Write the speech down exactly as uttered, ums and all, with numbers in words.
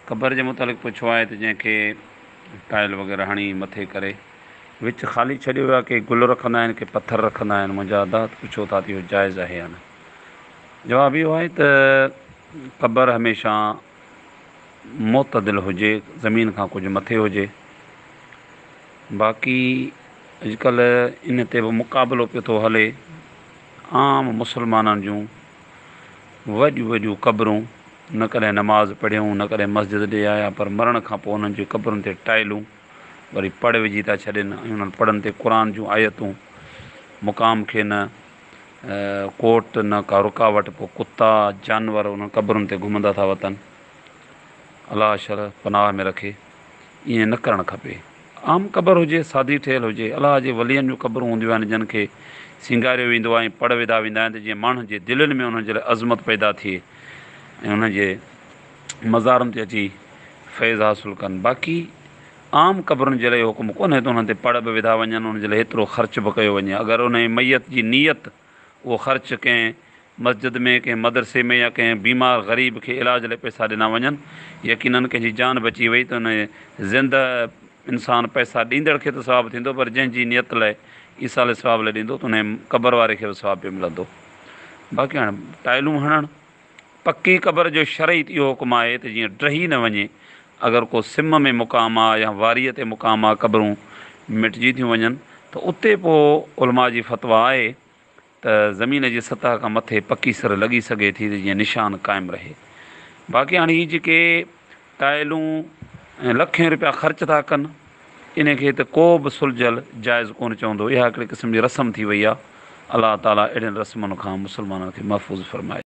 क़बर जे मुतालिक़ पुछो आहे त जंहिंखे टाइल वग़ैरह हणी मथे करे विच ख़ाली छॾियो आहे कि गुल रखंदा आहिनि कि पथर रखंदा आहिनि। मुंहिंजा अदा पुछो था त इहो जाइज़ आहे या न। जवाबु इहो आहे त क़बर हमेशह मुतदिल हुजे, ज़मीन खां कुझु मथे हुजे। बाक़ी अॼुकल्ह इन ते बि मुक़ाबिलो पियो थो हले। आम मुस्लमाननि जूं वॾियूं वॾियूं क़बरूं, न कॾहिं नमाज़ पढ़ियूं, न कॾहिं मस्जिद ॾे आया, पर मरण खां पोइ उन्हनि जी क़बरुनि ते टाइलूं वरी पढ़ विझी था छॾनि। उन्हनि पढ़नि ते क़ुर जूं आयतूं, मुक़ाम खे न कोट न का रुकावट, पोइ कुता जानवर उन्हनि क़बरुनि ते घुमंदा था वतनि। अलाह शर पनाह में रखे, ईअं न करणु खपे। आम क़बर हुजे, सादी ठहियलु हुजे। अलाह जे वलियनि जूं क़बरूं हूंदियूं आहिनि जिन खे सिंगारियो वेंदो आहे ऐं पढ़ विधा वेंदा आहिनि त जीअं माण्हुनि जे दिलनि में उन्हनि जे लाइ अज़मत पैदा थिए ऐं उनजे मज़ारनि ते अची फैज़ हासिलु कनि। बाक़ी आम क़बरुनि जे लाइ हुकुम कोन्हे त उन्हनि ते पढ़ बि विधा वञनि, उन्हनि जे लाइ एतिरो ख़र्च बि कयो वञे। अगरि उन मैयत जी नीयत उहो ख़र्च कंहिं मस्जिद में, कंहिं मदरसे में या कंहिं बीमार ग़रीब खे इलाज लाइ पैसा ॾिना वञनि, यकीननि कंहिंजी जान बची वई त उन ज़िंदह इंसानु पैसा ॾींदड़ खे त सवाबु थींदो, पर जंहिंजी नियत लाइ ईसाल सवाब लाइ ॾींदो त उन क़बर वारे खे बि सवाबु पियो मिलंदो। बाक़ी हाणे टाइलूं हणणु, पकी क़बर जो शरई इहो हुकुम आहे त जीअं टही न वञे। अगरि को सिम में मुक़ाम आहे या वारीअ ते मुक़ाम आहे, क़बरूं मिटिजी थियूं वञनि त उते पोइ उलमा जी फ़तवा आहे त ज़मीन जी सतह खां मथे पकी सिर लॻी सघे थी त जीअं निशान क़ाइमु रहे। बाक़ी हाणे हीअ जेके टाइलूं ऐं लखें रुपया ख़र्च था कनि, इन खे त को बि सुलझल जाइज़ कोन चवंदो। इहा हिकिड़े क़िस्म जी रस्म थी वई आहे। अलाह ताला अहिड़नि रस्मनि खां मुस्लमाननि खे महफ़ूज़ फ़रमाए।